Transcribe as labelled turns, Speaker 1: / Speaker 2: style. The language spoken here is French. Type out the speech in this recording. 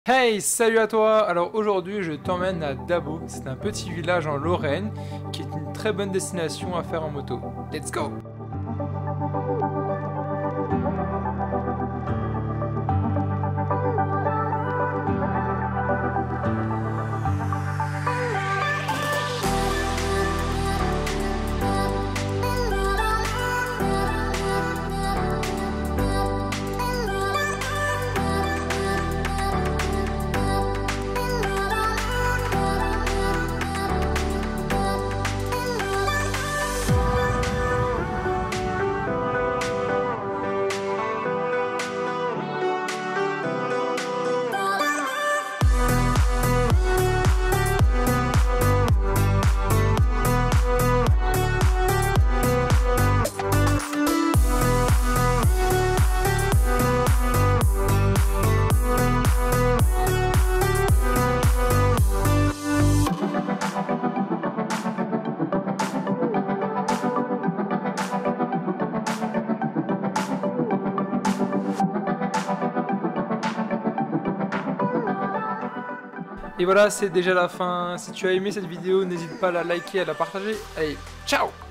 Speaker 1: Hey, salut à toi! Alors aujourd'hui je t'emmène à Dabo, c'est un petit village en Lorraine qui est une très bonne destination à faire en moto. Let's go! Et voilà, c'est déjà la fin. Si tu as aimé cette vidéo, n'hésite pas à la liker, à la partager. Allez, ciao!